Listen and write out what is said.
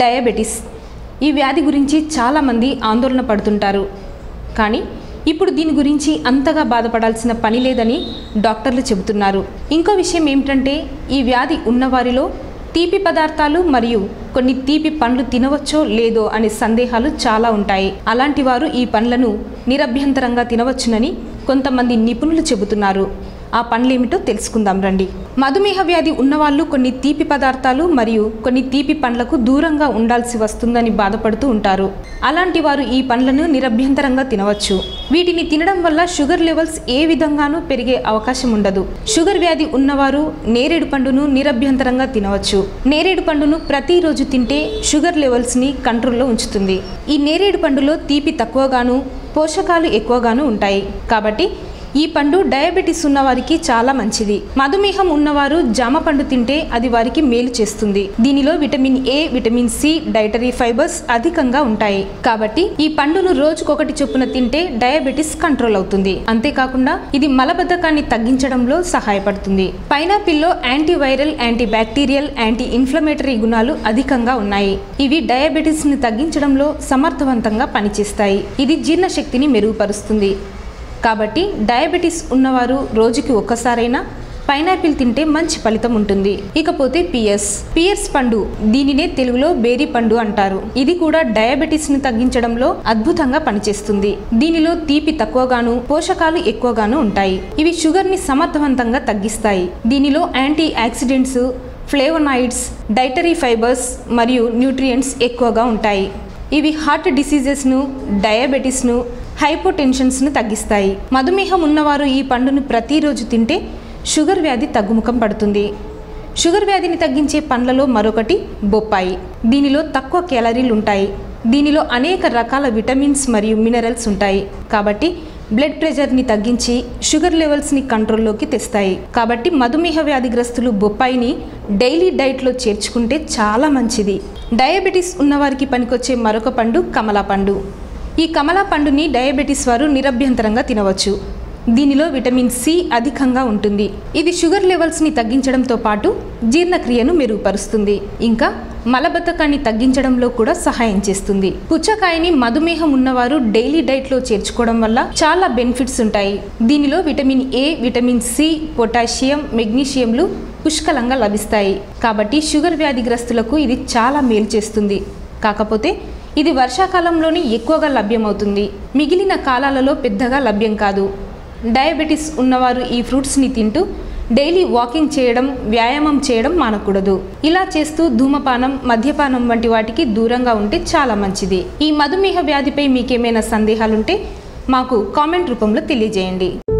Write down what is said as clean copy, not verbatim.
Diabetes ఈ వ్యాధి గురించి చాలామంది ఆందోళన పడుతుంటారు. కానీ ఇప్పుడు దీని గురించి అంతగా బాధపడాల్సిన పని లేదని డాక్టర్లు చెబుతున్నారు. ఇంకో విషయం ఏమిటంటే ఈ వ్యాధి ఉన్నవారిలో తీపి పదార్థాలు మరియు కొన్ని తీపి పండ్లు తినవచ్చో లేదో అనే సందేహాలు చాలా ఉంటాయి. అలాంటి వారు ఈ పండ్లను నిరభ్యంతరంగా తినవచ్చునని కొంతమంది నిపుణులు చెబుతున్నారు. ఆ పండ్లేమిటో తెలుసుకుందాం రండి. మధుమేహ వ్యాధి ఉన్నవాళ్ళు కొన్ని తీపి పదార్థాలు మరియు కొన్ని తీపి పండ్లకు దూరంగా ఉండాల్సి వస్తుందని బాధపడుతూ ఉంటారు. అలాంటి వారు ఈ పండ్లను నిరభ్యంతరంగా తినవచ్చు. వీటిని తినడం వల్ల షుగర్ లెవెల్స్ ఏ విధంగానూ పెరిగే అవకాశం ఉండదు. షుగర్ వ్యాధి ఉన్నవారు నేరేడు పండును నిరభ్యంతరంగా తినవచ్చు. నేరేడు పండును ప్రతిరోజు తింటే షుగర్ లెవెల్స్ని కంట్రోల్లో ఉంచుతుంది. ఈ నేరేడు పండులో తీపి తక్కువగాను పోషకాలు ఎక్కువగాను ఉంటాయి. కాబట్టి ఈ పండు డయాబెటిస్ ఉన్నవారికి చాలా మంచిది. మధుమేహం ఉన్నవారు జామ పండు తింటే అది వారికి మేలు చేస్తుంది. దీనిలో vitamin A, vitamin C, dietary fibres అధికంగా ఉంటాయి. కాబట్టి ఈ పండును రోజుకొకటి చొప్పున తింటే డయాబెటిస్ కంట్రోల్ అవుతుంది. అంతేకాకుండా ఇది మలబద్ధకాన్ని తగ్గించడంలో సహాయపడుతుంది. పైనాపిల్లో antiviral, anti bacterial, anti inflammatory గుణాలు అధికంగా ఉన్నాయి. ఇవి డయాబెటిస్ ని తగ్గించడంలో సమర్థవంతంగా పనిచేస్తాయి. ఇది జీర్ణశక్తిని మెరుగుపరుస్తుంది. కాబట్టి డయాబెటిస్ ఉన్నవారు రోజుకి ఒక్కసారైనా పైనాపిల్ తింటే మంచి ఫలితం ఉంటుంది. ఇకపోతే పియర్స్ పండు, దీనినే తెలుగులో బేరీ పండు అంటారు. ఇది కూడా డయాబెటిస్ ని తగ్గించడంలో అద్భుతంగా పనిచేస్తుంది. దీనిలో తీపి తక్కువగాను పోషకాలు ఎక్కువగాను ఉంటాయి. ఇవి షుగర్ ని సమర్థవంతంగా తగ్గిస్తాయి. దీనిలో antioxidants, flavonoids, dietary fibres మరియు న్యూట్రియంట్స్ ఎక్కువగా ఉంటాయి. ఇవి హార్ట్ డిసీజెస్ను, డయాబెటిస్ను, హైపోటెన్షన్స్ను తగ్గిస్తాయి. మధుమేహం ఉన్నవారు ఈ పండును ప్రతిరోజు తింటే షుగర్ వ్యాధి తగ్గుముఖం పడుతుంది. షుగర్ వ్యాధిని తగ్గించే పండ్లలో మరొకటి బొప్పాయి. దీనిలో తక్కువ క్యాలరీలు ఉంటాయి. దీనిలో అనేక రకాల విటమిన్స్ మరియు మినరల్స్ ఉంటాయి. కాబట్టి బ్లడ్ ప్రెషర్ని తగ్గించి షుగర్ లెవెల్స్ని కంట్రోల్లోకి తెస్తాయి. కాబట్టి మధుమేహ వ్యాధిగ్రస్తులు బొప్పాయిని డైలీ డైట్లో చేర్చుకుంటే చాలా మంచిది. డయాబెటిస్ ఉన్నవారికి పనికొచ్చే మరొక పండు కమలా పండు. ఈ కమలా పండుని డయాబెటిస్ వారు నిరభ్యంతరంగా తినవచ్చు. దీనిలో విటమిన్ సి అధికంగా ఉంటుంది. ఇది షుగర్ లెవెల్స్ని తగ్గించడంతో పాటు జీర్ణక్రియను మెరుగుపరుస్తుంది. ఇంకా మలబద్ధకాన్ని తగ్గించడంలో కూడా సహాయం చేస్తుంది. పుచ్చకాయని మధుమేహం ఉన్నవారు డైలీ డైట్లో చేర్చుకోవడం వల్ల చాలా బెనిఫిట్స్ ఉంటాయి. దీనిలో vitamin A, vitamin C, potassium, మెగ్నీషియంలు పుష్కలంగా లభిస్తాయి. కాబట్టి షుగర్ వ్యాధిగ్రస్తులకు ఇది చాలా మేలు చేస్తుంది. కాకపోతే ఇది వర్షాకాలంలోనే ఎక్కువగా లభ్యమవుతుంది. మిగిలిన కాలాలలో పెద్దగా లభ్యం కాదు. డయాబెటిస్ ఉన్నవారు ఈ ఫ్రూట్స్ని తింటూ డైలీ వాకింగ్ చేయడం, వ్యాయామం చేయడం మానకూడదు. ఇలా చేస్తూ ధూమపానం, మద్యపానం వంటి వాటికి దూరంగా ఉంటే చాలా మంచిది. ఈ మధుమేహ వ్యాధిపై మీకేమైనా సందేహాలుంటే మాకు కామెంట్ రూపంలో తెలియజేయండి.